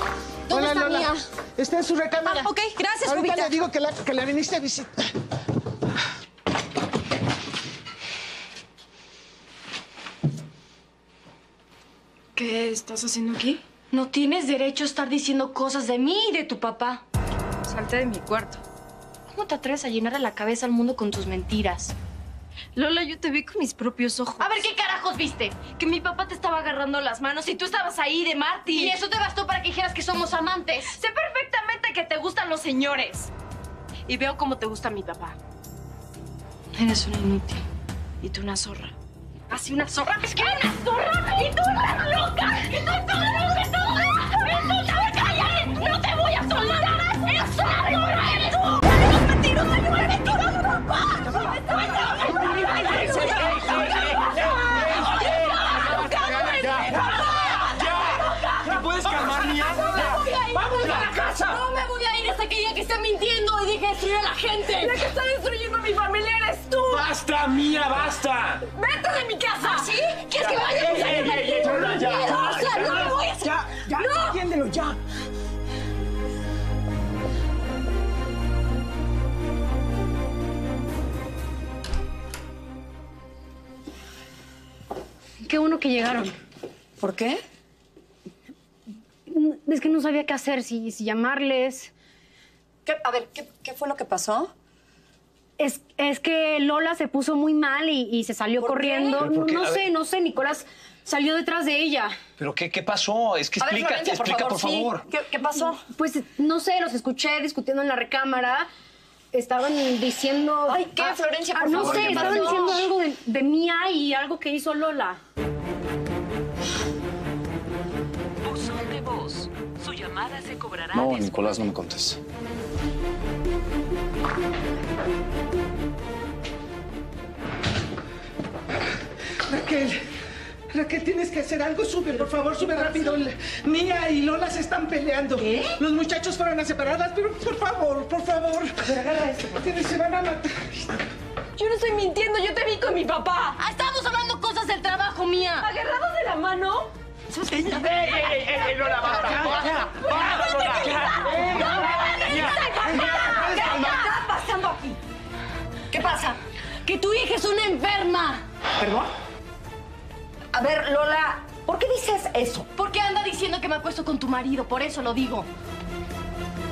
¿Dónde está Lola. Mía? Está en su recámara. Ah, ok, gracias, Ahorita Jovita. le digo que la viniste a visitar. ¿Qué estás haciendo aquí? No tienes derecho a estar diciendo cosas de mí y de tu papá. Salte de mi cuarto. ¿Cómo te atreves a llenar a la cabeza al mundo con tus mentiras? Lola, yo te vi con mis propios ojos. A ver, ¿qué carajos viste? Que mi papá te estaba agarrando las manos y tú estabas ahí de mártir. Y eso te bastó para que dijeras que somos amantes. Sé perfectamente que te gustan los señores. Y veo cómo te gusta mi papá. Eres una inútil. Y tú una zorra. ¿Así una zorra? ¡Es que una zorra! ¡Y tú estás loca! ¡Y tú estás loca! ¡Tú cállate! ¡No te voy a soltar! ¡Eres una zorra! ¡Eres tú! ¡Eres mentirosa! ¡Eres mentirosa, papá! ¿Te puedes calmar, Mía? ¡Vamos a la casa! No me voy a ir hasta que diga que está mintiendo y deje destruir a la gente. La que está destruyendo a mi familia eres tú. ¡Basta, Mía, basta! ¡Vete de mi casa! ¿Sí? ¿Quieres que vaya? Ya, ¡No me voy a... Ya, entiéndelo, ya. Qué bueno que llegaron. ¿Por qué? Es que no sabía qué hacer, si llamarles. A ver, ¿qué fue lo que pasó? Es que Lola se puso muy mal y se salió ¿Por qué? corriendo. ¿Pero por qué? A ver. No sé, Nicolás salió detrás de ella. ¿Pero qué pasó? Es que A ver, explica, Florencia, por favor. sí. ¿Qué pasó? Pues no sé, los escuché discutiendo en la recámara. Estaban diciendo... Ay, ¿qué, Florencia, por no favor? sé, ¿Qué estaban pasó? diciendo algo de Mía y algo que hizo Lola. Buzón de voz. Su llamada se cobrará No, después. Nicolás, no me contes. Raquel, tienes que hacer algo. Sube, por favor, sube rápido. Mía y Lola se están peleando. ¿Qué? Los muchachos fueron a separadas, pero por favor. A ver, agarra esto. Se van a matar. Yo no estoy mintiendo, yo te vi con mi papá. Ah, estábamos hablando cosas del trabajo, Mía. ¿Agarrados de la mano? ¡Ey, Lola, basta! ¡Basta, Lola! ¿Qué está pasando aquí? ¿Qué pasa? Que tu hija es una enferma. ¿Perdón? A ver, Lola, ¿por qué dices eso? ¿Por qué anda diciendo que me acuesto con tu marido? Por eso lo digo.